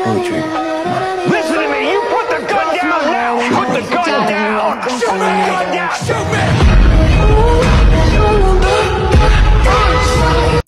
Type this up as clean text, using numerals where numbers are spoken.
Pull the trigger. Come on. Listen to me! You put the gun down now! Put the gun down!